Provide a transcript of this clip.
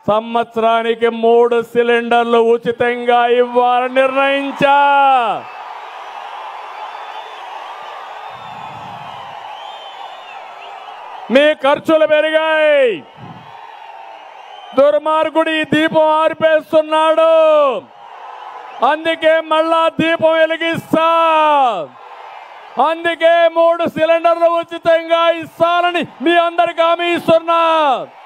సంవత్సరానికి 3 సిలిండర్లు ఉచితంగా ఇవ్వాలని నిర్ణయించా. మీ ఖర్చులు పెరిగాయి. దుర్మార్గుడు ఈ దీపం ఆర్పేస్తున్నాడు. అందుకే మళ్ళా దీపం వెలిగిస్తా. అందుకే 3 సిలిండర్లు ఉచితంగా ఇస్తానని మీ అందరికీ హామీ ఇస్తున్నా.